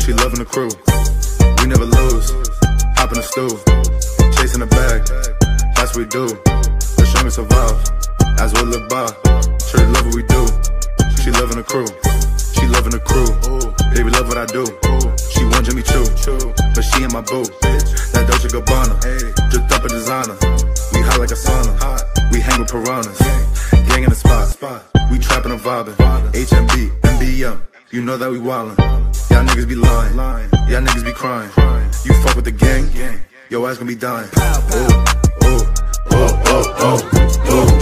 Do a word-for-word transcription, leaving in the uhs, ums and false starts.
She loving the crew. We never lose. Hop in the stool. Chasing the bag. That's what we do. The strongest survive. As we live by. Sure they love what we do. She loving the crew. She loving the crew. Baby love what I do. She want Jimmy Choo, but she in my boo. That Dolce Gabbana, dripped up a designer. We hot like a sauna. We hang with piranhas. Gang in the spot. We trapping and vibing. H M B, M B M. You know that we wildin'. Y'all niggas be lying. Y'all niggas be crying. You fuck with the gang, your ass gonna be dying. Oh, oh, oh, oh, oh, oh.